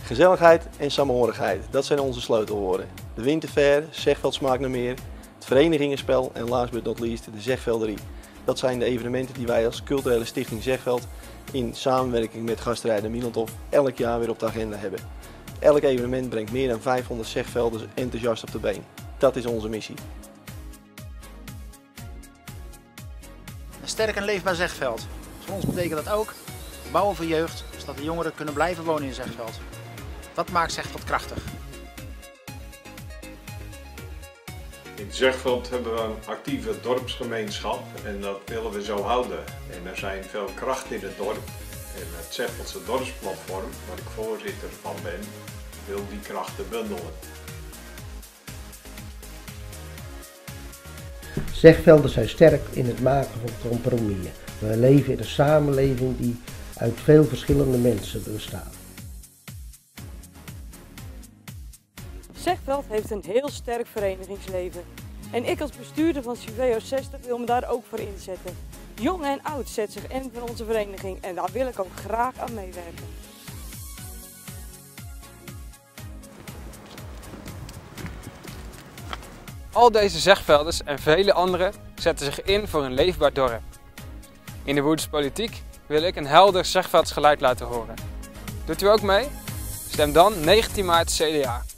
Gezelligheid en samenhorigheid, dat zijn onze sleutelwoorden. De winterfair, Zegveld smaakt naar meer, het verenigingenspel en last but not least de Zegvelderie. Dat zijn de evenementen die wij als culturele stichting Zegveld in samenwerking met gastrijder Milanthof elk jaar weer op de agenda hebben. Elk evenement brengt meer dan 500 Zegvelders enthousiast op de been. Dat is onze missie. Een sterk en leefbaar Zegveld. Voor ons betekent dat ook bouwen voor jeugd, zodat de jongeren kunnen blijven wonen in Zegveld. Dat maakt Zegveld krachtig. In Zegveld hebben we een actieve dorpsgemeenschap en dat willen we zo houden. En er zijn veel krachten in het dorp. En het Zegveldse dorpsplatform, waar ik voorzitter van ben, wil die krachten bundelen. Zegvelders zijn sterk in het maken van compromissen. We leven in een samenleving die uit veel verschillende mensen bestaat. Zegveld heeft een heel sterk verenigingsleven. En ik als bestuurder van Civeo 60 wil me daar ook voor inzetten. Jong en oud zet zich in voor onze vereniging en daar wil ik ook graag aan meewerken. Al deze Zegvelders en vele anderen zetten zich in voor een leefbaar dorp. In de Woerdse politiek wil ik een helder Zegvelds geluid laten horen. Doet u ook mee? Stem dan 19 maart CDA.